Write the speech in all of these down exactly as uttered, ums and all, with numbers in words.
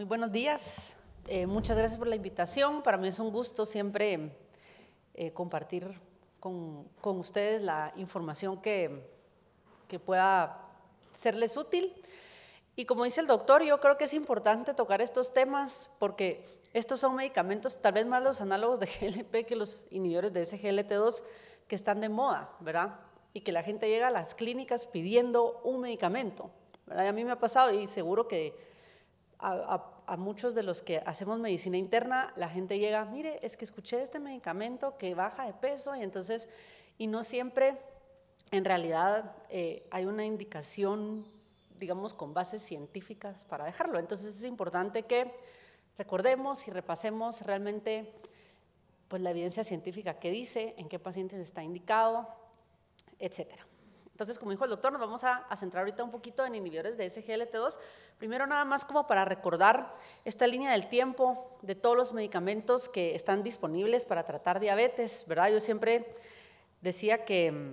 buenos días. Eh, muchas gracias por la invitación. Para mí es un gusto siempre eh, compartir con, con ustedes la información que, que pueda serles útil. Y como dice el doctor, yo creo que es importante tocar estos temas porque estos son medicamentos, tal vez más los análogos de G L P que los inhibidores de S G L T dos, que están de moda, ¿verdad? Y que la gente llega a las clínicas pidiendo un medicamento, ¿verdad? Y a mí me ha pasado, y seguro que a, a, a muchos de los que hacemos medicina interna, la gente llega, mire, es que escuché este medicamento que baja de peso, y entonces, y no siempre, en realidad, eh, hay una indicación, digamos, con bases científicas para dejarlo. Entonces es importante que recordemos y repasemos realmente pues, la evidencia científica que dice, en qué pacientes está indicado, etcétera. Entonces, como dijo el doctor, nos vamos a, a centrar ahorita un poquito en inhibidores de S G L T dos. Primero, nada más como para recordar esta línea del tiempo de todos los medicamentos que están disponibles para tratar diabetes, ¿verdad? Yo siempre decía que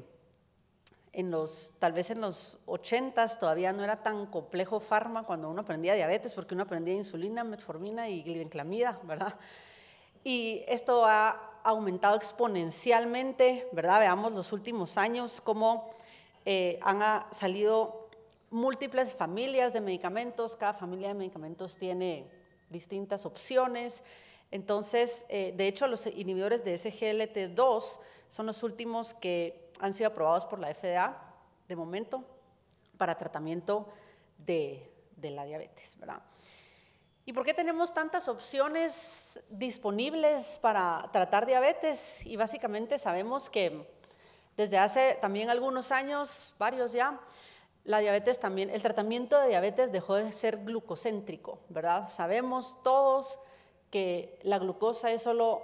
en los, tal vez en los ochentas todavía no era tan complejo farma cuando uno aprendía diabetes, porque uno aprendía insulina, metformina y glibenclamida, ¿verdad? Y esto ha aumentado exponencialmente, ¿verdad? Veamos los últimos años cómo eh, han a, salido múltiples familias de medicamentos, cada familia de medicamentos tiene distintas opciones. Entonces, eh, de hecho, los inhibidores de S G L T dos son los últimos que han sido aprobados por la F D A, de momento, para tratamiento de, de la diabetes, ¿verdad? ¿Y por qué tenemos tantas opciones disponibles para tratar diabetes? Y básicamente sabemos que desde hace también algunos años, varios ya, la diabetes también, el tratamiento de diabetes dejó de ser glucocéntrico, ¿verdad? Sabemos todos que la glucosa es solo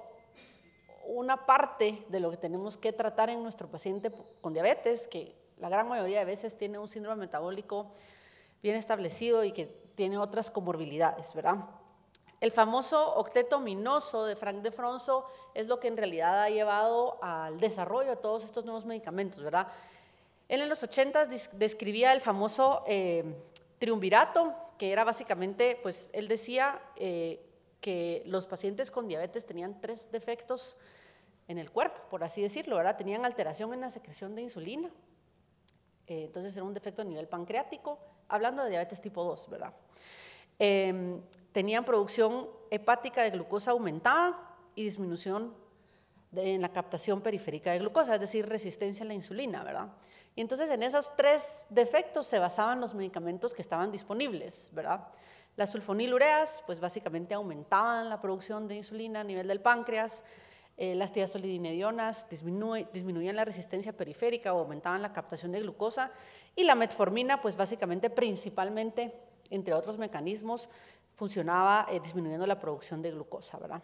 una parte de lo que tenemos que tratar en nuestro paciente con diabetes, que la gran mayoría de veces tiene un síndrome metabólico bien establecido y que tiene otras comorbilidades, ¿verdad? El famoso octeto minoso de Frank de Fronzo es lo que en realidad ha llevado al desarrollo de todos estos nuevos medicamentos, ¿verdad? Él en los ochentas describía el famoso eh, triunvirato, que era básicamente, pues él decía eh, que los pacientes con diabetes tenían tres defectos en el cuerpo, por así decirlo, ¿verdad? Tenían alteración en la secreción de insulina, eh, entonces era un defecto a nivel pancreático, hablando de diabetes tipo dos, ¿verdad? Eh, tenían producción hepática de glucosa aumentada y disminución de, en la captación periférica de glucosa, es decir, resistencia a la insulina, ¿verdad? Y entonces en esos tres defectos se basaban los medicamentos que estaban disponibles, ¿verdad? Las sulfonilureas, pues básicamente aumentaban la producción de insulina a nivel del páncreas, eh, las tiazolidinedionas disminu disminuían la resistencia periférica o aumentaban la captación de glucosa, y la metformina, pues básicamente, principalmente, entre otros mecanismos, funcionaba eh, disminuyendo la producción de glucosa, ¿verdad?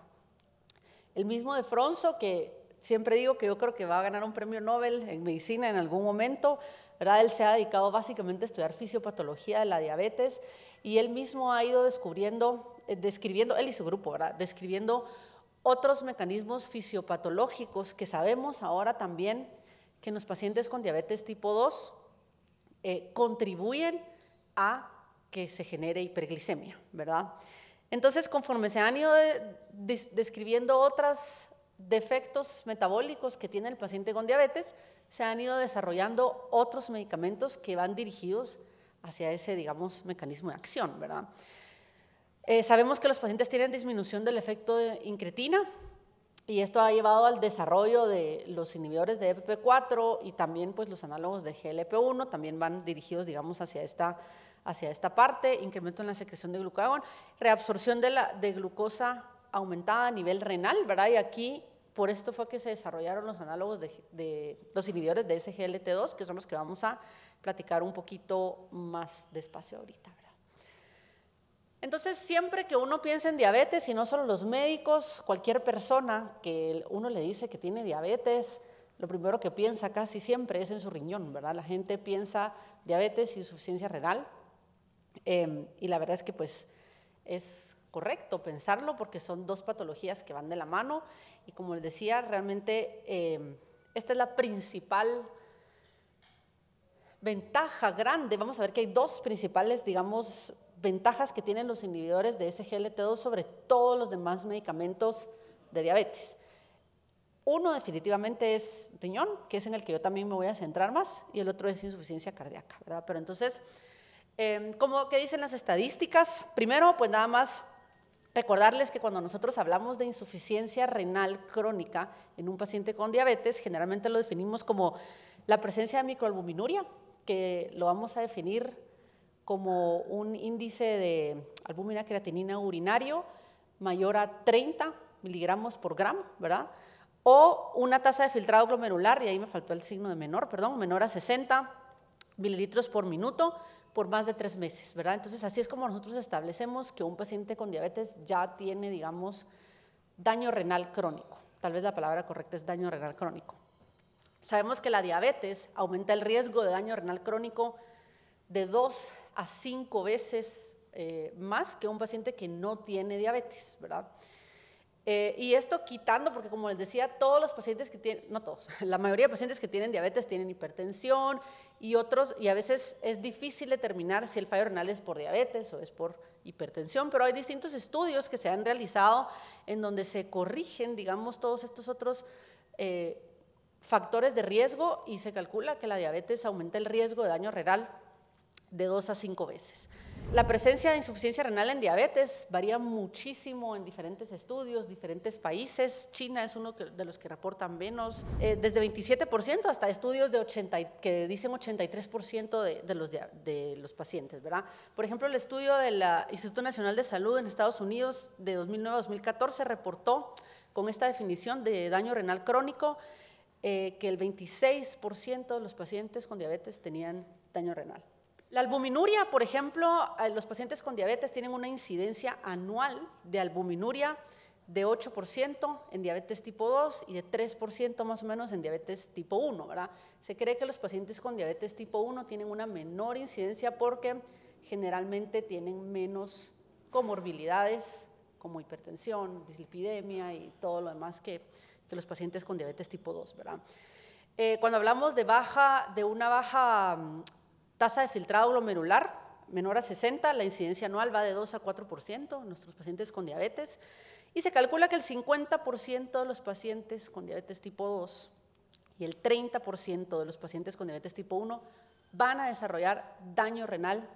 El mismo de Fronzo, que siempre digo que yo creo que va a ganar un premio Nobel en medicina en algún momento, ¿verdad? Él se ha dedicado básicamente a estudiar fisiopatología de la diabetes, y él mismo ha ido descubriendo, eh, describiendo, él y su grupo, ¿verdad? Describiendo otros mecanismos fisiopatológicos que sabemos ahora también que en los pacientes con diabetes tipo dos eh, contribuyen a que se genere hiperglicemia, ¿verdad? Entonces, conforme se han ido de, de, describiendo otros defectos metabólicos que tiene el paciente con diabetes, se han ido desarrollando otros medicamentos que van dirigidos hacia ese, digamos, mecanismo de acción, ¿verdad? Eh, sabemos que los pacientes tienen disminución del efecto de incretina, y esto ha llevado al desarrollo de los inhibidores de E P P cuatro y también pues, los análogos de G L P uno, también van dirigidos, digamos, hacia esta, hacia esta parte, incremento en la secreción de glucagón, reabsorción de, la, de glucosa aumentada a nivel renal, ¿verdad? Y aquí, por esto fue que se desarrollaron los análogos de, de los inhibidores de S G L T dos, que son los que vamos a platicar un poquito más despacio ahorita, ¿verdad? Entonces, siempre que uno piensa en diabetes, y no solo los médicos, cualquier persona que uno le dice que tiene diabetes, lo primero que piensa casi siempre es en su riñón, ¿verdad? La gente piensa diabetes y insuficiencia renal, eh, y la verdad es que pues es correcto pensarlo porque son dos patologías que van de la mano, y como les decía, realmente eh, esta es la principal ventaja grande. Vamos a ver que hay dos principales, digamos, ventajas que tienen los inhibidores de S G L T dos sobre todos los demás medicamentos de diabetes. Uno definitivamente es riñón, que es en el que yo también me voy a centrar más, y el otro es insuficiencia cardíaca, ¿verdad? Pero entonces, eh, ¿cómo, ¿qué dicen las estadísticas? Primero, pues nada más recordarles que cuando nosotros hablamos de insuficiencia renal crónica en un paciente con diabetes, generalmente lo definimos como la presencia de microalbuminuria, que lo vamos a definir como un índice de albúmina creatinina urinario mayor a treinta miligramos por gramo, ¿verdad? O una tasa de filtrado glomerular, y ahí me faltó el signo de menor, perdón, menor a sesenta mililitros por minuto por más de tres meses, ¿verdad? Entonces, así es como nosotros establecemos que un paciente con diabetes ya tiene, digamos, daño renal crónico. Tal vez la palabra correcta es daño renal crónico. Sabemos que la diabetes aumenta el riesgo de daño renal crónico de dos a cinco veces eh, más que un paciente que no tiene diabetes, ¿verdad? Eh, y esto quitando, porque como les decía, todos los pacientes que tienen, no todos, la mayoría de pacientes que tienen diabetes tienen hipertensión y otros, y a veces es difícil determinar si el fallo renal es por diabetes o es por hipertensión, pero hay distintos estudios que se han realizado en donde se corrigen, digamos, todos estos otros eh, factores de riesgo, y se calcula que la diabetes aumenta el riesgo de daño renal de dos a cinco veces. La presencia de insuficiencia renal en diabetes varía muchísimo en diferentes estudios, diferentes países. China es uno de los que reportan menos, eh, desde veintisiete por ciento hasta estudios de ochenta, que dicen ochenta y tres por ciento de, de, los, de los pacientes, ¿verdad? Por ejemplo, el estudio del Instituto Nacional de Salud en Estados Unidos de dos mil nueve a dos mil catorce reportó con esta definición de daño renal crónico eh, que el veintiséis por ciento de los pacientes con diabetes tenían daño renal. La albuminuria, por ejemplo, los pacientes con diabetes tienen una incidencia anual de albuminuria de ocho por ciento en diabetes tipo dos y de tres por ciento más o menos en diabetes tipo uno, ¿verdad? Se cree que los pacientes con diabetes tipo uno tienen una menor incidencia porque generalmente tienen menos comorbilidades como hipertensión, dislipidemia y todo lo demás que, que los pacientes con diabetes tipo dos, ¿verdad? Eh, cuando hablamos de, baja, de una baja tasa de filtrado glomerular menor a sesenta, la incidencia anual va de dos a cuatro por ciento en nuestros pacientes con diabetes, y se calcula que el cincuenta por ciento de los pacientes con diabetes tipo dos y el treinta por ciento de los pacientes con diabetes tipo uno van a desarrollar daño renal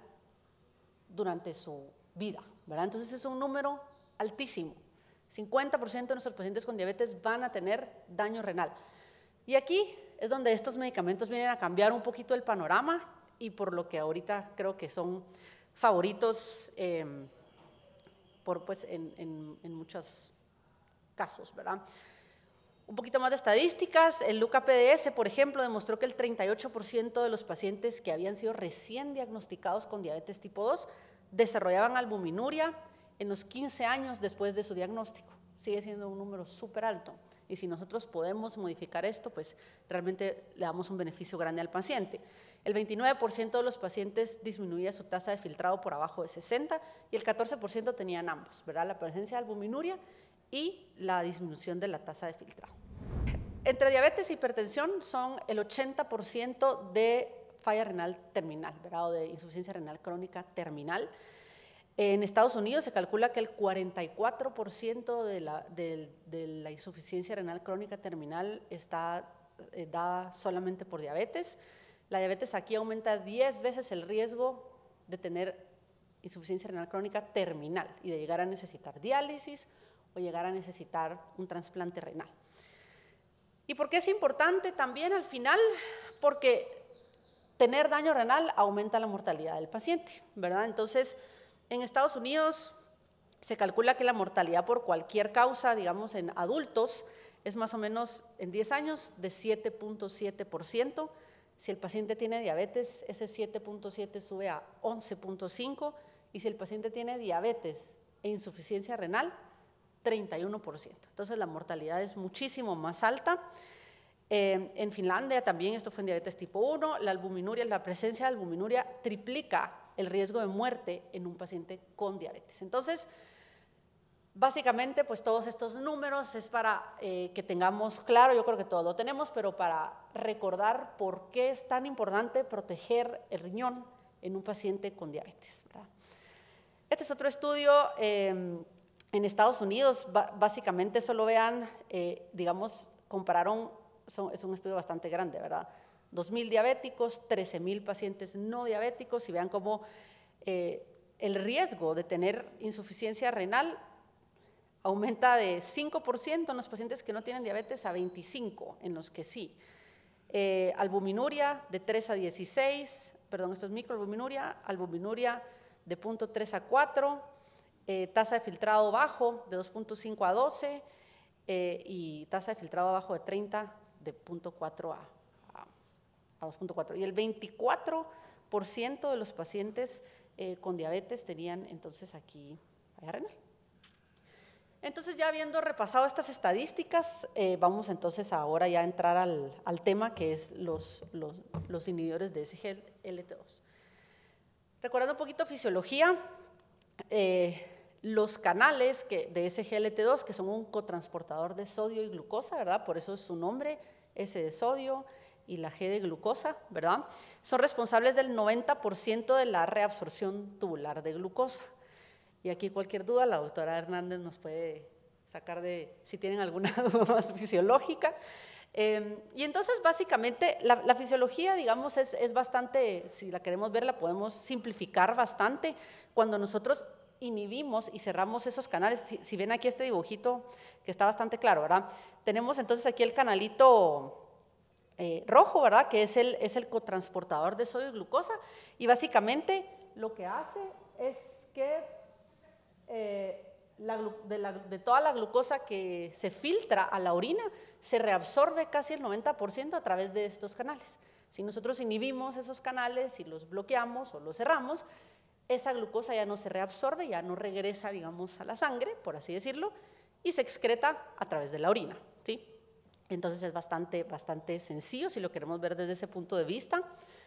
durante su vida, ¿verdad? Entonces es un número altísimo. cincuenta por ciento de nuestros pacientes con diabetes van a tener daño renal. Y aquí es donde estos medicamentos vienen a cambiar un poquito el panorama, y por lo que ahorita creo que son favoritos eh, por, pues, en, en, en muchos casos, ¿verdad? Un poquito más de estadísticas, el LUCA P D S, por ejemplo, demostró que el treinta y ocho por ciento de los pacientes que habían sido recién diagnosticados con diabetes tipo dos desarrollaban albuminuria en los quince años después de su diagnóstico. Sigue siendo un número súper alto, y si nosotros podemos modificar esto, pues realmente le damos un beneficio grande al paciente. El veintinueve por ciento de los pacientes disminuía su tasa de filtrado por abajo de sesenta y el catorce por ciento tenían ambos, ¿verdad? La presencia de albuminuria y la disminución de la tasa de filtrado. Entre diabetes e hipertensión son el ochenta por ciento de falla renal terminal, ¿verdad? O de insuficiencia renal crónica terminal. En Estados Unidos se calcula que el cuarenta y cuatro por ciento de la, de, de la insuficiencia renal crónica terminal está eh, dada solamente por diabetes. La diabetes aquí aumenta diez veces el riesgo de tener insuficiencia renal crónica terminal y de llegar a necesitar diálisis o llegar a necesitar un trasplante renal. ¿Y por qué es importante también al final? Porque tener daño renal aumenta la mortalidad del paciente, ¿verdad? Entonces, en Estados Unidos se calcula que la mortalidad por cualquier causa, digamos en adultos, es más o menos en diez años de siete punto siete por ciento. Si el paciente tiene diabetes, ese siete punto siete sube a once punto cinco, y si el paciente tiene diabetes e insuficiencia renal, treinta y uno por ciento. Entonces la mortalidad es muchísimo más alta. Eh, en Finlandia también, esto fue en diabetes tipo uno, la albuminuria, la presencia de albuminuria triplica el riesgo de muerte en un paciente con diabetes. Entonces, básicamente, pues todos estos números es para eh, que tengamos claro, yo creo que todos lo tenemos, pero para recordar por qué es tan importante proteger el riñón en un paciente con diabetes, ¿verdad? Este es otro estudio eh, en Estados Unidos, básicamente solo vean, eh, digamos, compararon, son, es un estudio bastante grande, ¿verdad? dos mil diabéticos, trece mil pacientes no diabéticos, y vean cómo eh, el riesgo de tener insuficiencia renal aumenta de cinco por ciento en los pacientes que no tienen diabetes a veinticinco por ciento en los que sí. Eh, albuminuria de tres a dieciséis, perdón, esto es microalbuminuria, albuminuria de punto tres a cuatro, eh, tasa de filtrado bajo de dos punto cinco a doce eh, y tasa de filtrado bajo de treinta de punto cuatro a a dos punto cuatro, y el veinticuatro por ciento de los pacientes eh, con diabetes tenían entonces aquí falla renal. Entonces, ya habiendo repasado estas estadísticas, eh, vamos entonces ahora ya a entrar al, al tema que es los, los, los inhibidores de S G L T dos. Recordando un poquito fisiología, eh, los canales que, de S G L T dos, que son un cotransportador de sodio y glucosa, ¿verdad? Por eso es su nombre, S de sodio y la G de glucosa, ¿verdad? Son responsables del noventa por ciento de la reabsorción tubular de glucosa. Y aquí cualquier duda, la doctora Hernández nos puede sacar de, si tienen alguna duda más fisiológica. Eh, y entonces, básicamente, la, la fisiología, digamos, es, es bastante, si la queremos ver, la podemos simplificar bastante cuando nosotros inhibimos y cerramos esos canales. Si, si ven aquí este dibujito, que está bastante claro, ¿verdad? Tenemos entonces aquí el canalito Eh, rojo, ¿verdad? Que es el, es el cotransportador de sodio y glucosa, y básicamente lo que hace es que eh, la, de, la, de toda la glucosa que se filtra a la orina se reabsorbe casi el noventa por ciento a través de estos canales. Si nosotros inhibimos esos canales y los bloqueamos o los cerramos, esa glucosa ya no se reabsorbe, ya no regresa, digamos, a la sangre, por así decirlo, y se excreta a través de la orina, ¿sí? Entonces es bastante, bastante sencillo si lo queremos ver desde ese punto de vista.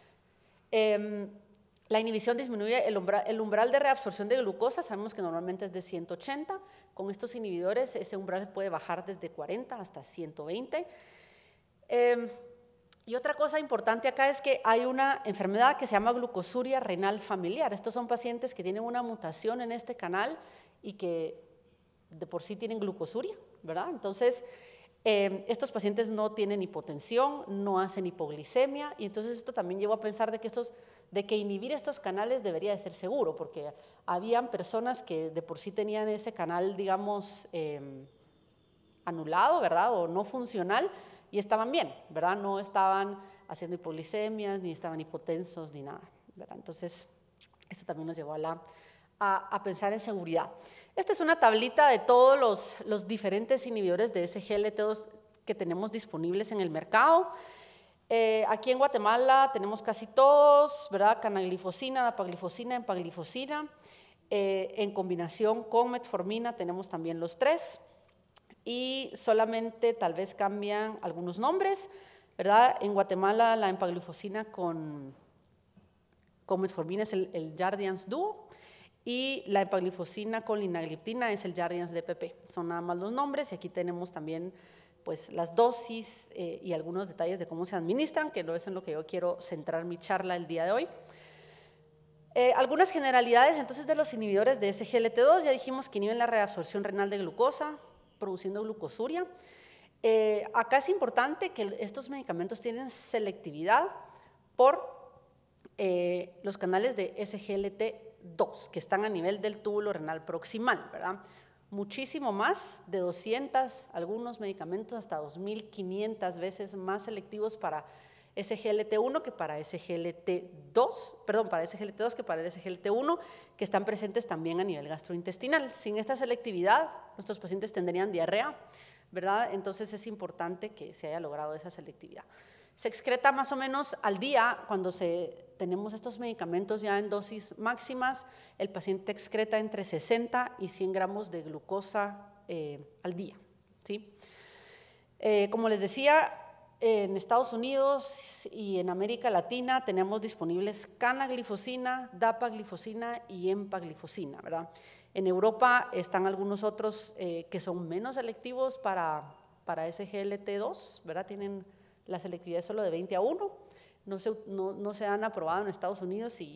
Eh, la inhibición disminuye el umbral, el umbral de reabsorción de glucosa, sabemos que normalmente es de ciento ochenta, con estos inhibidores ese umbral puede bajar desde cuarenta hasta ciento veinte. Eh, y otra cosa importante acá es que hay una enfermedad que se llama glucosuria renal familiar. Estos son pacientes que tienen una mutación en este canal y que de por sí tienen glucosuria, ¿verdad? Entonces, Eh, estos pacientes no tienen hipotensión, no hacen hipoglicemia, y entonces esto también llevó a pensar de que, estos, de que inhibir estos canales debería de ser seguro, porque habían personas que de por sí tenían ese canal, digamos, eh, anulado, ¿verdad? O no funcional, y estaban bien, ¿verdad? No estaban haciendo hipoglicemias, ni estaban hipotensos, ni nada, ¿verdad? Entonces, esto también nos llevó a la... A, a pensar en seguridad. Esta es una tablita de todos los, los diferentes inhibidores de S G L T dos que tenemos disponibles en el mercado. Eh, aquí en Guatemala tenemos casi todos, ¿verdad? Canaglifosina, dapaglifosina, empaglifosina. Eh, en combinación con metformina tenemos también los tres. Y solamente tal vez cambian algunos nombres, ¿verdad? En Guatemala la empaglifosina con, con metformina es el, el Jardiance Duo. Y la empaglifosina con linagliptina es el Jardiance D P P. Son nada más los nombres, y aquí tenemos también pues, las dosis eh, y algunos detalles de cómo se administran, que no es en lo que yo quiero centrar mi charla el día de hoy. Eh, algunas generalidades entonces de los inhibidores de S G L T dos, ya dijimos que inhiben la reabsorción renal de glucosa, produciendo glucosuria. Eh, acá es importante que estos medicamentos tienen selectividad por eh, los canales de S G L T dos, que están a nivel del túbulo renal proximal, ¿verdad? Muchísimo más, de doscientos, algunos medicamentos hasta dos mil quinientas veces más selectivos para S G L T uno que para S G L T dos, perdón, para S G L T dos que para el S G L T uno, que están presentes también a nivel gastrointestinal. Sin esta selectividad, nuestros pacientes tendrían diarrea, ¿verdad? Entonces es importante que se haya logrado esa selectividad. Se excreta más o menos al día, cuando se, tenemos estos medicamentos ya en dosis máximas, el paciente excreta entre sesenta y cien gramos de glucosa eh, al día, ¿sí? Eh, como les decía, en Estados Unidos y en América Latina tenemos disponibles canaglifosina, dapaglifosina y empaglifosina, ¿verdad? En Europa están algunos otros eh, que son menos selectivos para, para S G L T dos, ¿verdad? Tienen la selectividad es solo de veinte a uno, no se, no, no se han aprobado en Estados Unidos y,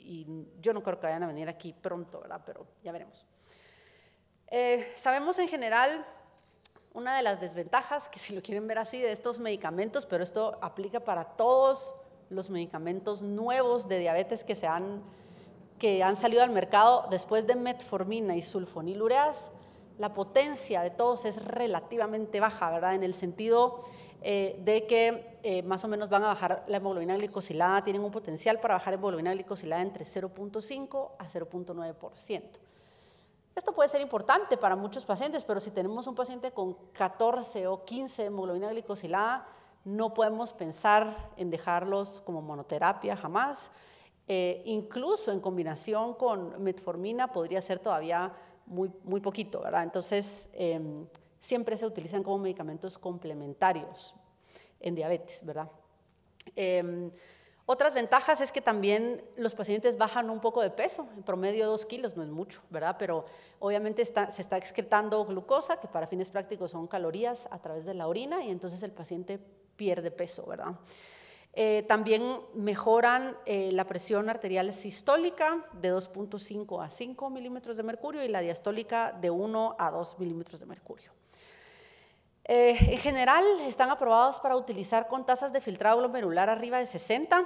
y yo no creo que vayan a venir aquí pronto, ¿verdad? Pero ya veremos. Eh, sabemos en general una de las desventajas, que si lo quieren ver así, de estos medicamentos, pero esto aplica para todos los medicamentos nuevos de diabetes que, se han, que han salido al mercado después de metformina y sulfonilureas. La potencia de todos es relativamente baja, ¿verdad? En el sentido eh, de que eh, más o menos van a bajar la hemoglobina glicosilada, tienen un potencial para bajar hemoglobina glicosilada entre cero punto cinco a cero punto nueve por ciento. Esto puede ser importante para muchos pacientes, pero si tenemos un paciente con catorce o quince de hemoglobina glicosilada, no podemos pensar en dejarlos como monoterapia jamás. Eh, incluso en combinación con metformina podría ser todavía muy, muy poquito, ¿verdad? Entonces, eh, siempre se utilizan como medicamentos complementarios en diabetes, ¿verdad? Eh, Otras ventajas es que también los pacientes bajan un poco de peso, en promedio dos kilos, no es mucho, ¿verdad? Pero obviamente está, se está excretando glucosa, que para fines prácticos son calorías a través de la orina, y entonces el paciente pierde peso, ¿verdad? Eh, también mejoran eh, la presión arterial sistólica de dos punto cinco a cinco milímetros de mercurio y la diastólica de uno a dos milímetros de mercurio. Eh, en general, están aprobados para utilizar con tasas de filtrado glomerular arriba de sesenta,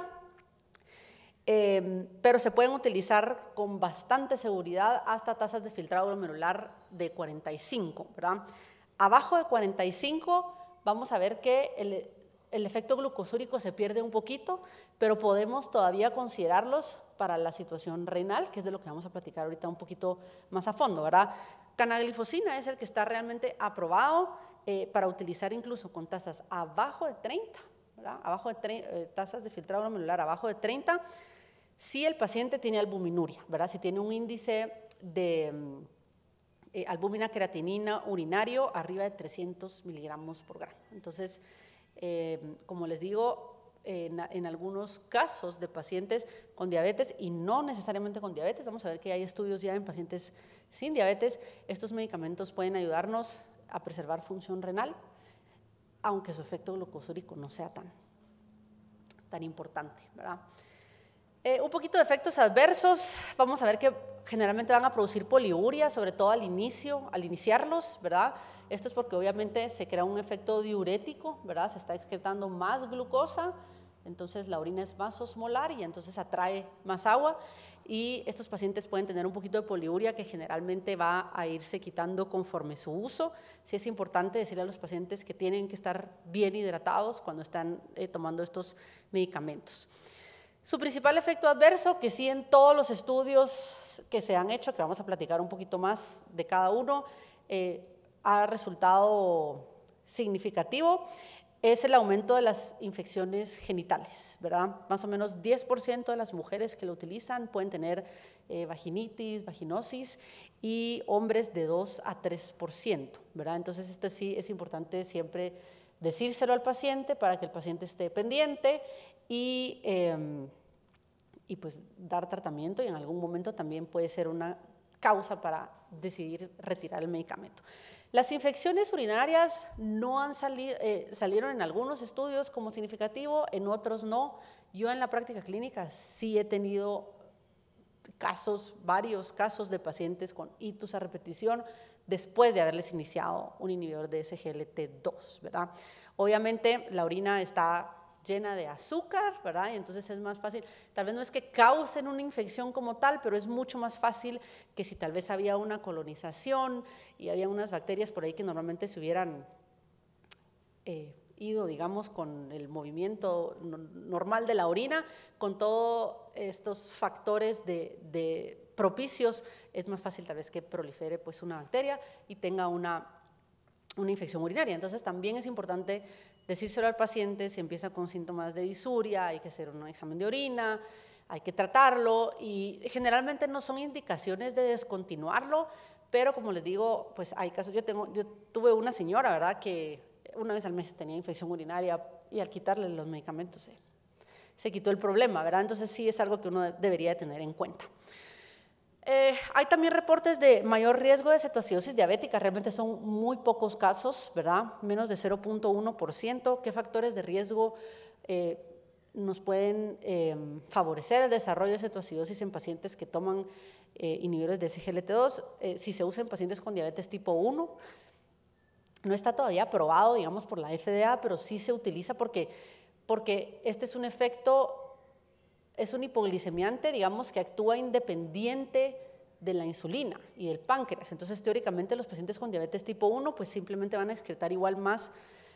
eh, pero se pueden utilizar con bastante seguridad hasta tasas de filtrado glomerular de cuarenta y cinco, ¿verdad? Abajo de cuarenta y cinco vamos a ver que el, el efecto glucosúrico se pierde un poquito, pero podemos todavía considerarlos para la situación renal, que es de lo que vamos a platicar ahorita un poquito más a fondo, ¿verdad? Canaglifosina es el que está realmente aprobado Eh, para utilizar incluso con tasas abajo de treinta, ¿verdad? Abajo de eh, tasas de filtrado glomerular abajo de treinta, si el paciente tiene albuminuria, ¿verdad? Si tiene un índice de eh, albúmina creatinina urinario arriba de trescientos miligramos por gramo. Entonces, eh, como les digo, en, en algunos casos de pacientes con diabetes y no necesariamente con diabetes, vamos a ver que hay estudios ya en pacientes sin diabetes, estos medicamentos pueden ayudarnos a preservar función renal, aunque su efecto glucosúrico no sea tan, tan importante, ¿verdad? Eh, un poquito de efectos adversos, vamos a ver que generalmente van a producir poliuria, sobre todo al inicio, al iniciarlos, ¿verdad? Esto es porque obviamente se crea un efecto diurético, ¿verdad? Se está excretando más glucosa, entonces la orina es más osmolar y entonces atrae más agua, y estos pacientes pueden tener un poquito de poliuria que generalmente va a irse quitando conforme su uso. Sí es importante decirle a los pacientes que tienen que estar bien hidratados cuando están eh, tomando estos medicamentos. Su principal efecto adverso, que sí en todos los estudios que se han hecho, que vamos a platicar un poquito más de cada uno, eh, ha resultado significativo, es el aumento de las infecciones genitales, ¿verdad? Más o menos diez por ciento de las mujeres que lo utilizan pueden tener eh, vaginitis, vaginosis, y hombres de dos a tres por ciento, ¿verdad? Entonces esto sí es importante siempre decírselo al paciente para que el paciente esté pendiente y, eh, y pues dar tratamiento, y en algún momento también puede ser una causa para decidir retirar el medicamento. Las infecciones urinarias no han salido, eh, salieron en algunos estudios como significativo, en otros no. Yo en la práctica clínica sí he tenido casos, varios casos de pacientes con ictus a repetición después de haberles iniciado un inhibidor de S G L T dos, ¿verdad? Obviamente la orina está llena de azúcar, ¿verdad? Y entonces es más fácil, tal vez no es que causen una infección como tal, pero es mucho más fácil que si tal vez había una colonización y había unas bacterias por ahí que normalmente se hubieran eh, ido, digamos, con el movimiento normal de la orina, con todos estos factores de, de propicios, es más fácil tal vez que prolifere pues una bacteria y tenga una, una infección urinaria. Entonces también es importante decírselo al paciente. Si empieza con síntomas de disuria, hay que hacer un examen de orina, hay que tratarlo, y generalmente no son indicaciones de descontinuarlo, pero como les digo, pues hay casos. Yo, tengo, yo tuve una señora, ¿verdad?, que una vez al mes tenía infección urinaria y al quitarle los medicamentos se, se quitó el problema, ¿verdad? Entonces sí es algo que uno debería tener en cuenta. Eh, hay también reportes de mayor riesgo de cetoacidosis diabética, realmente son muy pocos casos, ¿verdad? Menos de cero punto uno por ciento. ¿Qué factores de riesgo eh, nos pueden eh, favorecer el desarrollo de cetoacidosis en pacientes que toman eh, inhibidores de S G L T dos, eh, si se usa en pacientes con diabetes tipo uno. No está todavía aprobado, digamos, por la F D A, pero sí se utiliza porque, porque este es un efecto, es un hipoglicemiante, digamos, que actúa independiente de la insulina y del páncreas. Entonces, teóricamente, los pacientes con diabetes tipo uno, pues simplemente van a excretar igual más,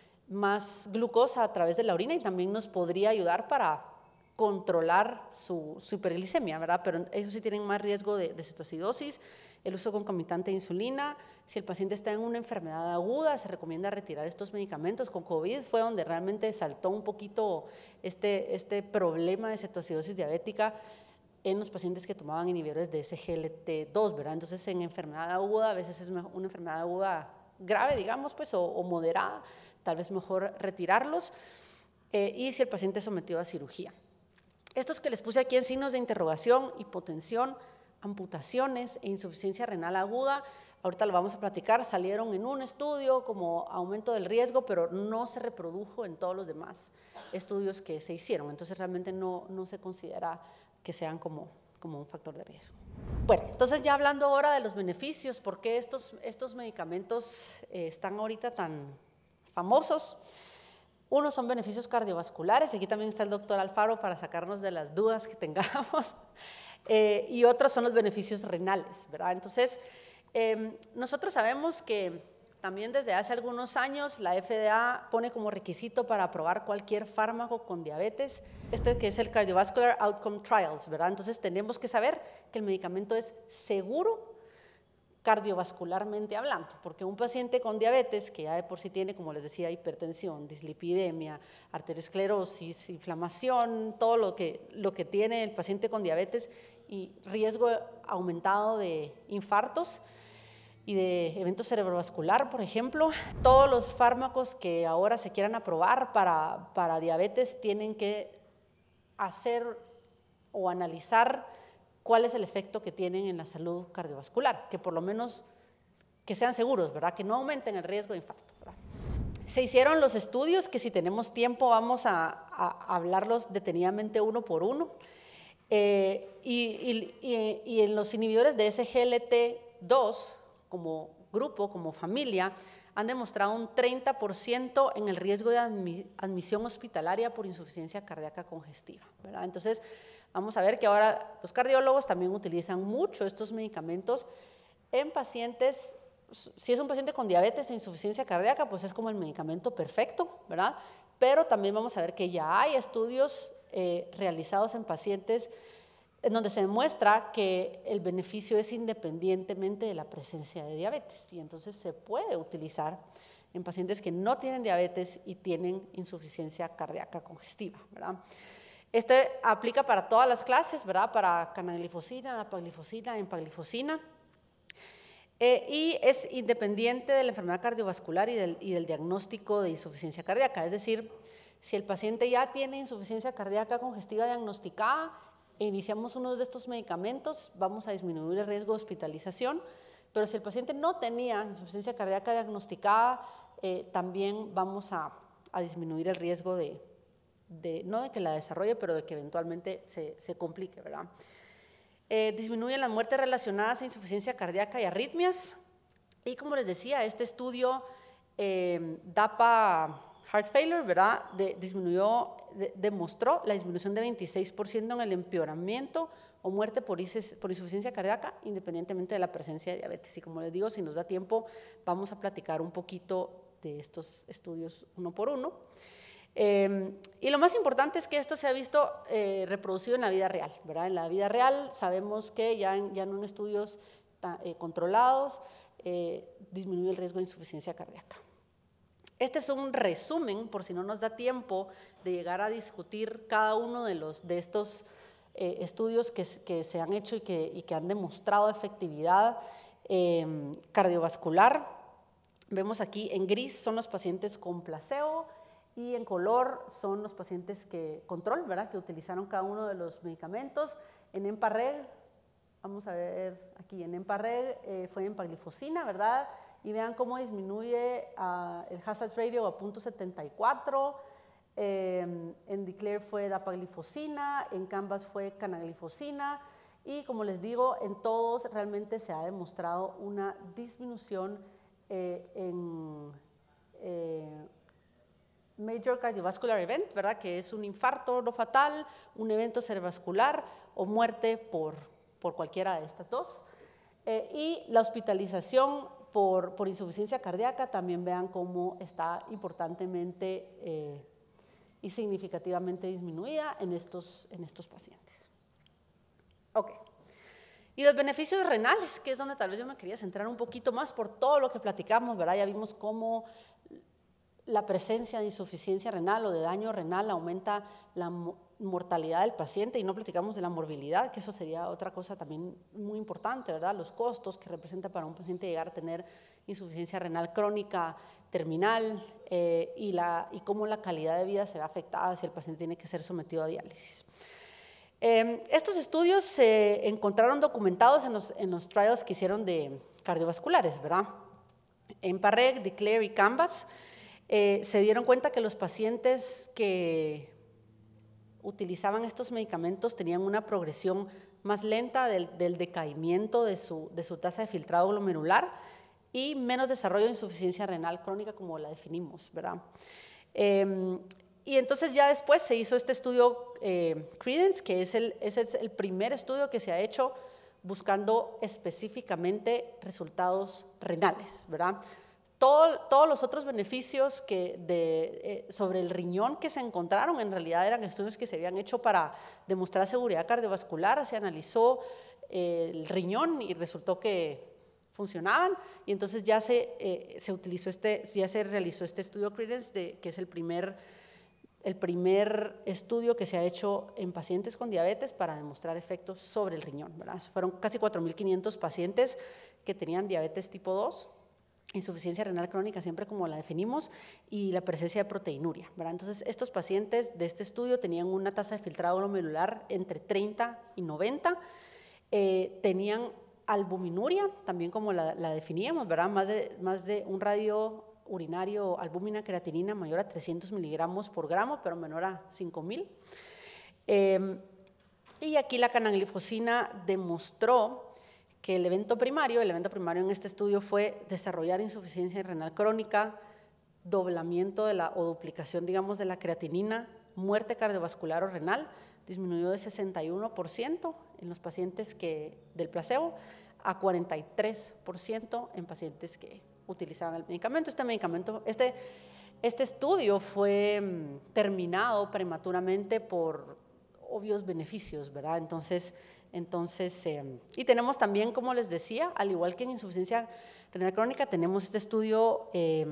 más glucosa a través de la orina y también nos podría ayudar para controlar su, su hiperglicemia, ¿verdad? Pero ellos sí tienen más riesgo de, de cetoacidosis, el uso concomitante de insulina. Si el paciente está en una enfermedad aguda, se recomienda retirar estos medicamentos. Con COVID fue donde realmente saltó un poquito este, este problema de cetoacidosis diabética en los pacientes que tomaban inhibidores de S G L T dos, ¿verdad? Entonces, en enfermedad aguda, a veces es una enfermedad aguda grave, digamos, pues, o, o moderada, tal vez mejor retirarlos, eh, y si el paciente es sometido a cirugía. Estos que les puse aquí en signos de interrogación, hipotensión, amputaciones e insuficiencia renal aguda, ahorita lo vamos a platicar, salieron en un estudio como aumento del riesgo, pero no se reprodujo en todos los demás estudios que se hicieron, entonces realmente no, no se considera que sean como, como un factor de riesgo. Bueno, entonces ya hablando ahora de los beneficios, ¿por qué estos, estos medicamentos eh, están ahorita tan famosos? Uno son beneficios cardiovasculares, aquí también está el doctor Alfaro para sacarnos de las dudas que tengamos, eh, y otros son los beneficios renales, ¿verdad? Entonces, eh, nosotros sabemos que también desde hace algunos años la F D A pone como requisito para aprobar cualquier fármaco con diabetes, este que es el Cardiovascular Outcome Trials, ¿verdad? Entonces, tenemos que saber que el medicamento es seguro cardiovascularmente hablando, porque un paciente con diabetes, que ya de por sí tiene, como les decía, hipertensión, dislipidemia, arteriosclerosis, inflamación, todo lo que, lo que tiene el paciente con diabetes y riesgo aumentado de infartos y de evento cerebrovascular, por ejemplo, todos los fármacos que ahora se quieran aprobar para, para diabetes tienen que hacer o analizar cuál es el efecto que tienen en la salud cardiovascular, que por lo menos que sean seguros, ¿verdad? Que no aumenten el riesgo de infarto, ¿verdad? Se hicieron los estudios que si tenemos tiempo vamos a, a hablarlos detenidamente uno por uno, eh, y, y, y en los inhibidores de S G L T dos como grupo, como familia, han demostrado un treinta por ciento en el riesgo de admi admisión hospitalaria por insuficiencia cardíaca congestiva, ¿verdad? Entonces, vamos a ver que ahora los cardiólogos también utilizan mucho estos medicamentos en pacientes. Si es un paciente con diabetes e insuficiencia cardíaca, pues es como el medicamento perfecto, ¿verdad? Pero también vamos a ver que ya hay estudios eh, realizados en pacientes en donde se demuestra que el beneficio es independientemente de la presencia de diabetes y entonces se puede utilizar en pacientes que no tienen diabetes y tienen insuficiencia cardíaca congestiva, ¿verdad? Este aplica para todas las clases, ¿verdad? Para canaglifosina, dapaglifosina, empaglifosina, eh, y es independiente de la enfermedad cardiovascular y del, y del diagnóstico de insuficiencia cardíaca, es decir, si el paciente ya tiene insuficiencia cardíaca congestiva diagnosticada e iniciamos uno de estos medicamentos, vamos a disminuir el riesgo de hospitalización, pero si el paciente no tenía insuficiencia cardíaca diagnosticada, eh, también vamos a, a disminuir el riesgo de, de, no de que la desarrolle, pero de que eventualmente se, se complique, ¿verdad? Eh, disminuyen las muertes relacionadas a insuficiencia cardíaca y arritmias, y como les decía, este estudio eh, DAPA Heart Failure, ¿verdad? De, disminuyó, de, demostró la disminución de veintiséis por ciento en el empeoramiento o muerte por, ises, por insuficiencia cardíaca, independientemente de la presencia de diabetes. Y como les digo, si nos da tiempo, vamos a platicar un poquito de estos estudios uno por uno. Eh, y lo más importante es que esto se ha visto eh, reproducido en la vida real, ¿verdad? En la vida real sabemos que ya, en, ya no en estudios eh, controlados eh, disminuye el riesgo de insuficiencia cardíaca. Este es un resumen, por si no nos da tiempo de llegar a discutir cada uno de, los, de estos eh, estudios que, que se han hecho y que, y que han demostrado efectividad eh, cardiovascular. Vemos aquí en gris son los pacientes con placebo y en color son los pacientes que control, ¿verdad? Que utilizaron cada uno de los medicamentos. En EMPA-REG, vamos a ver aquí, en EMPA-REG eh, fue empaglifosina, ¿verdad? Y vean cómo disminuye uh, el hazard ratio a punto setenta y cuatro, Eh, en DECLARE fue dapaglifosina, en CANVAS fue canaglifosina, y como les digo, en todos realmente se ha demostrado una disminución eh, en eh, Major Cardiovascular Event, ¿verdad? Que es un infarto no fatal, un evento cerebrovascular o muerte por, por cualquiera de estas dos. Eh, y la hospitalización por, por insuficiencia cardíaca también vean cómo está importantemente eh, y significativamente disminuida en estos, en estos pacientes. Ok. Y los beneficios renales, que es donde tal vez yo me quería centrar un poquito más por todo lo que platicamos, ¿verdad? Ya vimos cómo la presencia de insuficiencia renal o de daño renal aumenta la mortalidad del paciente, y no platicamos de la morbilidad, que eso sería otra cosa también muy importante, ¿verdad? Los costos que representa para un paciente llegar a tener insuficiencia renal crónica terminal eh, y, la, y cómo la calidad de vida se ve afectada si el paciente tiene que ser sometido a diálisis. Eh, estos estudios se encontraron documentados en los, en los trials que hicieron de cardiovasculares, ¿verdad? En EMPA-REG, DECLARE y CANVAS eh, se dieron cuenta que los pacientes que utilizaban estos medicamentos tenían una progresión más lenta del, del decaimiento de su, de su tasa de filtrado glomerular y menos desarrollo de insuficiencia renal crónica como la definimos, ¿verdad? Eh, y entonces ya después se hizo este estudio eh, CREDENCE, que es el, ese es el primer estudio que se ha hecho buscando específicamente resultados renales, ¿verdad? Todo, todos los otros beneficios que de, eh, sobre el riñón que se encontraron en realidad eran estudios que se habían hecho para demostrar seguridad cardiovascular. Se analizó eh, el riñón y resultó que funcionaban, y entonces ya se, eh, se utilizó este, ya se realizó este estudio CREDENCE, de, que es el primer, el primer estudio que se ha hecho en pacientes con diabetes para demostrar efectos sobre el riñón, ¿verdad? Fueron casi cuatro mil quinientos pacientes que tenían diabetes tipo dos, insuficiencia renal crónica siempre como la definimos, y la presencia de proteinuria, ¿verdad? Entonces estos pacientes de este estudio tenían una tasa de filtrado glomerular entre treinta y noventa, eh, tenían albuminuria, también como la, la definíamos, ¿verdad? Más de, más de un radio urinario albúmina creatinina mayor a trescientos miligramos por gramo, pero menor a cinco mil. Eh, y aquí la canaglifosina demostró que el evento primario, el evento primario en este estudio fue desarrollar insuficiencia renal crónica, doblamiento de la, o duplicación, digamos, de la creatinina, muerte cardiovascular o renal, disminuyó de sesenta y uno por ciento en los pacientes que, del placebo a cuarenta y tres por ciento en pacientes que utilizaban el medicamento. Este medicamento, este, este estudio fue mm, terminado prematuramente por obvios beneficios, ¿verdad? Entonces, entonces eh, y tenemos también, como les decía, al igual que en insuficiencia renal crónica, tenemos este estudio eh,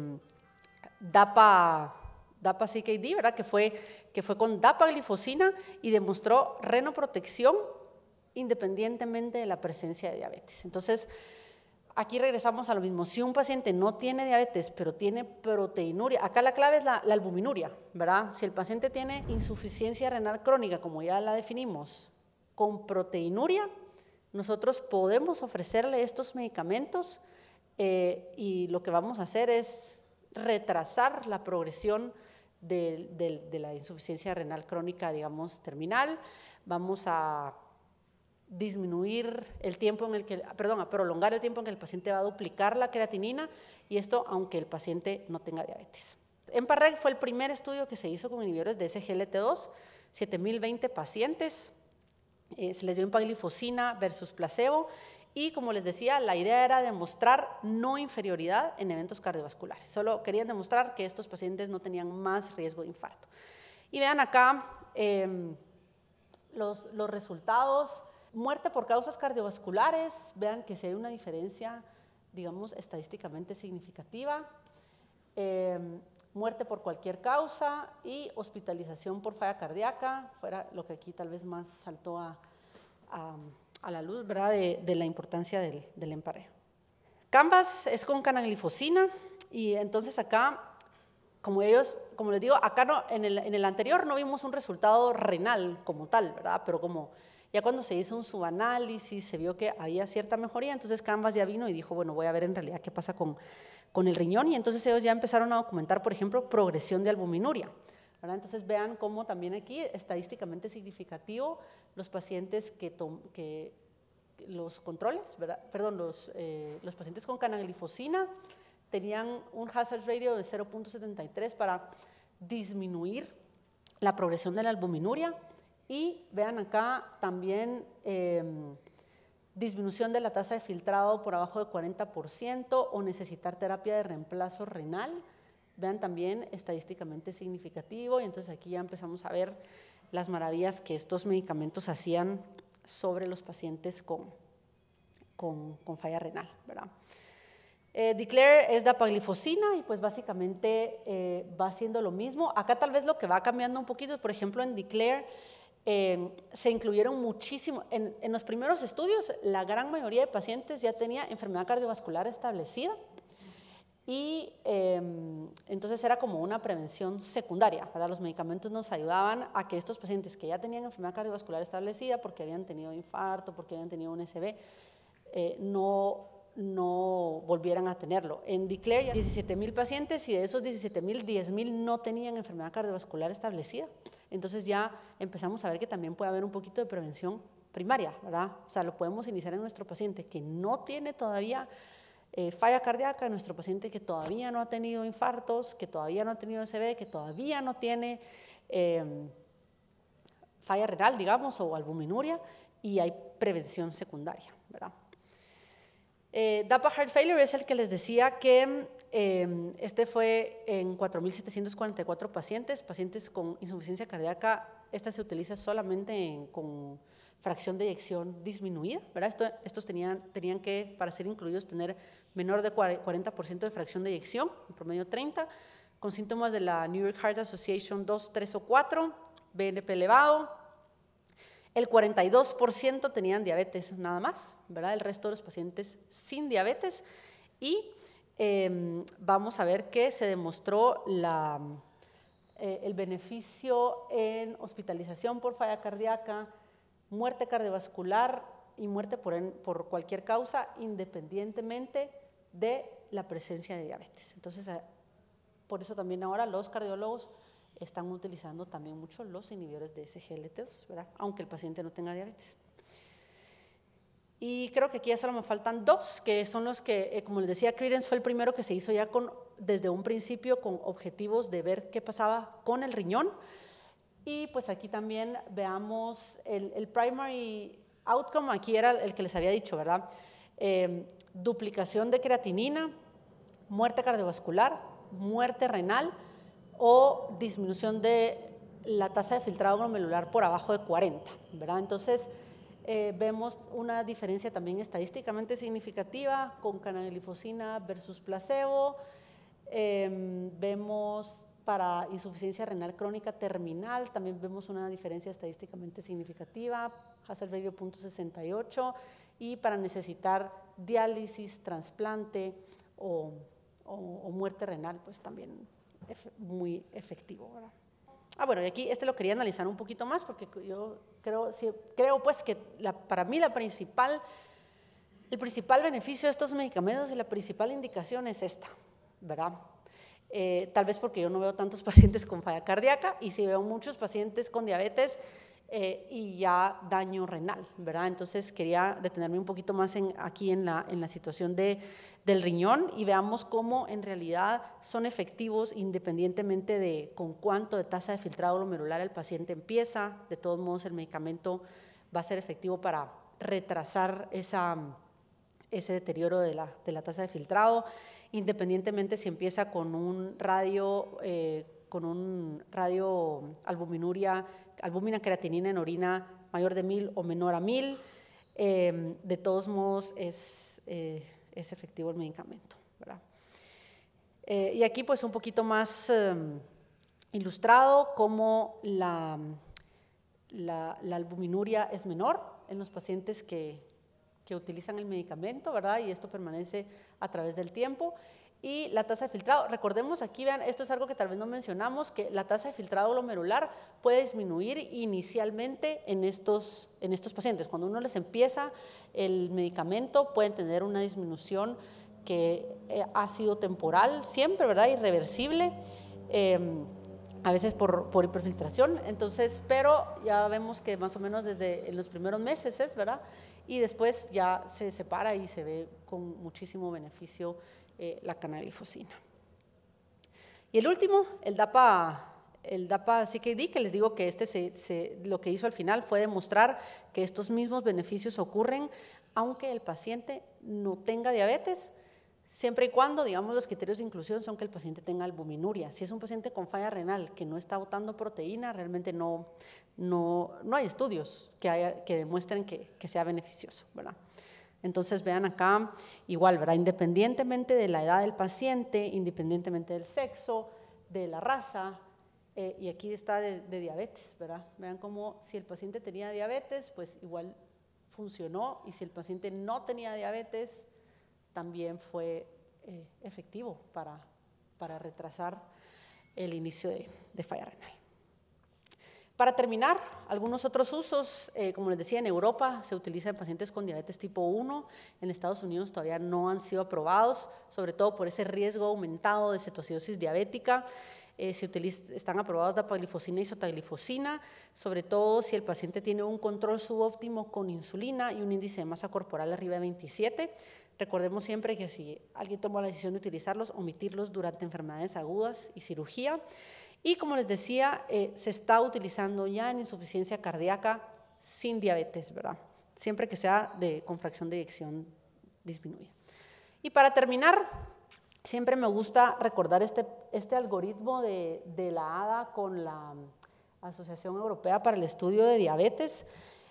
DAPA DAPA-C K D, ¿verdad? Que fue, que fue con dapaglifosina y demostró renoprotección independientemente de la presencia de diabetes. Entonces, aquí regresamos a lo mismo. Si un paciente no tiene diabetes, pero tiene proteinuria, acá la clave es la, la albuminuria, ¿verdad? Si el paciente tiene insuficiencia renal crónica, como ya la definimos, con proteinuria, nosotros podemos ofrecerle estos medicamentos eh, y lo que vamos a hacer es retrasar la progresión de, de, de la insuficiencia renal crónica, digamos, terminal. Vamos a disminuir el tiempo en el que, perdón, a prolongar el tiempo en que el paciente va a duplicar la creatinina, y esto aunque el paciente no tenga diabetes. EMPA-REG fue el primer estudio que se hizo con inhibidores de S G L T dos, siete mil veinte pacientes, eh, se les dio empaglifosina versus placebo, y como les decía, la idea era demostrar no inferioridad en eventos cardiovasculares. Solo querían demostrar que estos pacientes no tenían más riesgo de infarto. Y vean acá eh, los, los resultados. Muerte por causas cardiovasculares, vean que si hay una diferencia, digamos, estadísticamente significativa. Eh, muerte por cualquier causa y hospitalización por falla cardíaca, fuera lo que aquí tal vez más saltó a... a a la luz, ¿verdad?, de, de la importancia del, del emparejo. CANVAS es con canaglifosina, y entonces acá, como ellos, como les digo, acá no, en, el, en el anterior no vimos un resultado renal como tal, ¿verdad? Pero como ya cuando se hizo un subanálisis se vio que había cierta mejoría, entonces CANVAS ya vino y dijo, bueno, voy a ver en realidad qué pasa con, con el riñón, y entonces ellos ya empezaron a documentar, por ejemplo, progresión de albuminuria. ¿verdad? Entonces vean cómo también aquí, estadísticamente significativo, los pacientes que, que los controles, ¿verdad? Perdón, los, eh, los pacientes con canaglifosina tenían un hazard ratio de cero punto setenta y tres para disminuir la progresión de la albuminuria. Y vean acá también eh, disminución de la tasa de filtrado por abajo de cuarenta por ciento o necesitar terapia de reemplazo renal. Vean también estadísticamente significativo, y entonces aquí ya empezamos a ver las maravillas que estos medicamentos hacían sobre los pacientes con, con, con falla renal, ¿verdad? Eh, Declare es dapaglifosina y pues básicamente eh, va haciendo lo mismo. Acá tal vez lo que va cambiando un poquito, por ejemplo en Declare eh, se incluyeron muchísimo, en, en los primeros estudios la gran mayoría de pacientes ya tenía enfermedad cardiovascular establecida y eh, entonces era como una prevención secundaria, ¿verdad? Los medicamentos nos ayudaban a que estos pacientes que ya tenían enfermedad cardiovascular establecida porque habían tenido infarto, porque habían tenido un S B, eh, no no volvieran a tenerlo. En Declare, diecisiete mil pacientes y de esos diecisiete mil, diez mil no tenían enfermedad cardiovascular establecida. Entonces ya empezamos a ver que también puede haber un poquito de prevención primaria, ¿verdad? O sea, lo podemos iniciar en nuestro paciente que no tiene todavía eh, falla cardíaca, en nuestro paciente que todavía no ha tenido infartos, que todavía no ha tenido S B, que todavía no tiene eh, falla renal, digamos, o albuminuria, y hay prevención secundaria, ¿verdad? Eh, D A P A Heart Failure es el que les decía que eh, este fue en cuatro mil setecientos cuarenta y cuatro pacientes, pacientes con insuficiencia cardíaca. Esta se utiliza solamente en, con fracción de eyección disminuida, ¿verdad? Esto, estos tenían, tenían que, para ser incluidos, tener menor de cuarenta por ciento de fracción de eyección, en promedio treinta, con síntomas de la New York Heart Association dos, tres o cuatro, B N P elevado. El cuarenta y dos por ciento tenían diabetes nada más, ¿verdad? El resto de los pacientes sin diabetes. Y eh, vamos a ver que se demostró la, eh, el beneficio en hospitalización por falla cardíaca, muerte cardiovascular y muerte por, en, por cualquier causa, independientemente de la presencia de diabetes. Entonces, eh, por eso también ahora los cardiólogos están utilizando también mucho los inhibidores de S G L T dos, ¿verdad? Aunque el paciente no tenga diabetes. Y creo que aquí ya solo me faltan dos, que son los que, eh, como les decía, Credence fue el primero que se hizo ya con, desde un principio con objetivos de ver qué pasaba con el riñón. Y pues aquí también veamos el, el primary outcome, aquí era el que les había dicho, ¿verdad? Eh, duplicación de creatinina, muerte cardiovascular, muerte renal, o disminución de la tasa de filtrado glomerular por abajo de cuarenta, ¿verdad? Entonces, eh, vemos una diferencia también estadísticamente significativa con canaglifosina versus placebo. Eh, vemos para insuficiencia renal crónica terminal, también vemos una diferencia estadísticamente significativa, hazard ratio punto sesenta y ocho, y para necesitar diálisis, trasplante o, o, o muerte renal, pues también muy efectivo, ¿verdad? Ah, bueno, y aquí este lo quería analizar un poquito más porque yo creo, sí, creo pues que la, para mí la principal, el principal beneficio de estos medicamentos y la principal indicación es esta, ¿verdad? Eh, tal vez porque yo no veo tantos pacientes con falla cardíaca y sí veo muchos pacientes con diabetes eh, y ya daño renal, ¿verdad? Entonces quería detenerme un poquito más en, aquí en la, en la situación de, del riñón y veamos cómo en realidad son efectivos independientemente de con cuánto de tasa de filtrado glomerular el paciente empieza. De todos modos, el medicamento va a ser efectivo para retrasar esa, ese deterioro de la, de la tasa de filtrado, independientemente si empieza con un radio, eh, con un radio albuminuria, albúmina creatinina en orina mayor de mil o menor a mil, eh, de todos modos es, eh, es efectivo el medicamento, ¿verdad? Eh, y aquí pues un poquito más eh, ilustrado cómo la, la, la albuminuria es menor en los pacientes que, que utilizan el medicamento, ¿verdad? Y esto permanece a través del tiempo. Y la tasa de filtrado, recordemos aquí, vean, esto es algo que tal vez no mencionamos, que la tasa de filtrado glomerular puede disminuir inicialmente en estos, en estos pacientes. Cuando uno les empieza el medicamento, pueden tener una disminución que eh, ha sido temporal siempre, ¿verdad? Irreversible. Eh, a veces por, por hiperfiltración. Entonces, pero ya vemos que más o menos desde en los primeros meses es, ¿verdad? Y después ya se separa y se ve con muchísimo beneficio eh, la canaglifosina. Y el último, el DAPA, el DAPA C K D, que les digo que este se, se, lo que hizo al final fue demostrar que estos mismos beneficios ocurren aunque el paciente no tenga diabetes, siempre y cuando, digamos, los criterios de inclusión son que el paciente tenga albuminuria. Si es un paciente con falla renal que no está botando proteína, realmente no, no, no hay estudios que, haya, que demuestren que, que sea beneficioso, ¿verdad? Entonces, vean acá, igual, ¿verdad? Independientemente de la edad del paciente, independientemente del sexo, de la raza, eh, y aquí está de, de diabetes, ¿verdad? Vean cómo si el paciente tenía diabetes, pues igual funcionó, y si el paciente no tenía diabetes, también fue eh, efectivo para, para retrasar el inicio de, de falla renal. Para terminar, algunos otros usos, eh, como les decía, en Europa se utiliza en pacientes con diabetes tipo uno, en Estados Unidos todavía no han sido aprobados, sobre todo por ese riesgo aumentado de cetoacidosis diabética. Eh, se utiliza, están aprobados dapaglifosina y sotaglifosina, sobre todo si el paciente tiene un control subóptimo con insulina y un índice de masa corporal arriba de veintisiete. Recordemos siempre que si alguien toma la decisión de utilizarlos, omitirlos durante enfermedades agudas y cirugía. Y como les decía, eh, se está utilizando ya en insuficiencia cardíaca sin diabetes, ¿verdad? Siempre que sea de, con fracción de eyección disminuida. Y para terminar, siempre me gusta recordar este, este algoritmo de, de la A D A con la Asociación Europea para el Estudio de Diabetes,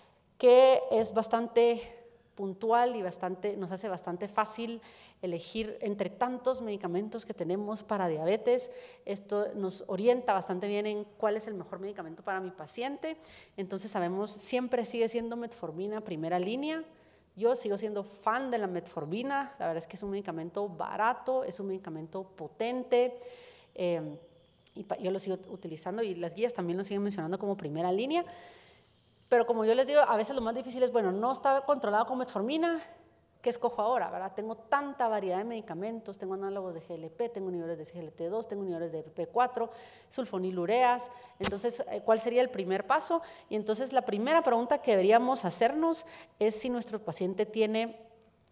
que es bastante puntual y bastante, nos hace bastante fácil elegir entre tantos medicamentos que tenemos para diabetes. Esto nos orienta bastante bien en cuál es el mejor medicamento para mi paciente. Entonces sabemos, siempre sigue siendo metformina primera línea. Yo sigo siendo fan de la metformina, la verdad es que es un medicamento barato, es un medicamento potente, eh, y yo lo sigo utilizando y las guías también lo siguen mencionando como primera línea. Pero como yo les digo, a veces lo más difícil es, bueno, no está controlado con metformina, ¿qué escojo ahora? ¿Verdad? Tengo tanta variedad de medicamentos, tengo análogos de G L P, tengo inhibidores de C G L T dos, tengo inhibidores de P P cuatro, sulfonilureas. Entonces, ¿cuál sería el primer paso? Y entonces la primera pregunta que deberíamos hacernos es si nuestro paciente tiene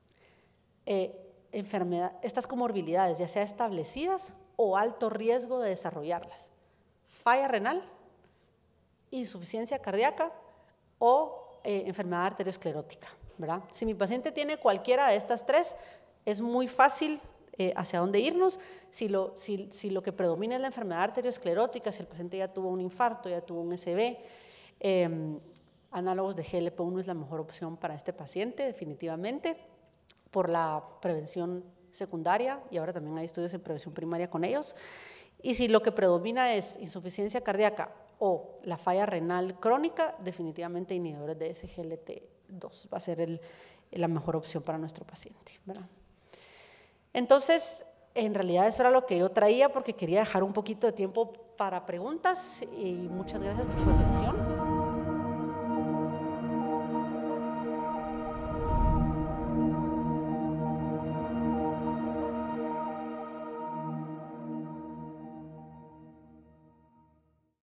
eh, enfermedad, estas comorbilidades, ya sea establecidas o alto riesgo de desarrollarlas. Falla renal, insuficiencia cardíaca o eh, enfermedad arteriosclerótica, ¿verdad? Si mi paciente tiene cualquiera de estas tres, es muy fácil eh, hacia dónde irnos. Si lo, si, si lo que predomina es la enfermedad arteriosclerótica, si el paciente ya tuvo un infarto, ya tuvo un S B, eh, análogos de G L P uno es la mejor opción para este paciente, definitivamente, por la prevención secundaria, y ahora también hay estudios en prevención primaria con ellos. Y si lo que predomina es insuficiencia cardíaca o la falla renal crónica, definitivamente inhibidores de S G L T dos va a ser el, la mejor opción para nuestro paciente, ¿verdad? Entonces, en realidad eso era lo que yo traía porque quería dejar un poquito de tiempo para preguntas y muchas gracias por su atención.